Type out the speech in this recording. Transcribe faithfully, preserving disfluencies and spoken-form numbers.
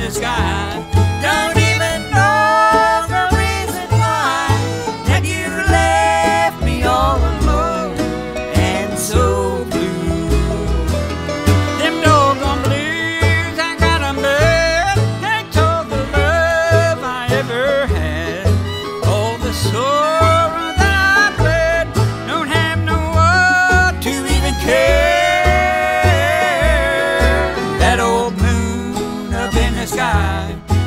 the sky. Don't even know the reason why that you left me all alone and so blue. Them doggone blues, I got 'em bad. Ain't told the love I ever had. All the sorrow that I bled. Don't have no one to even care. That old moon up in the sky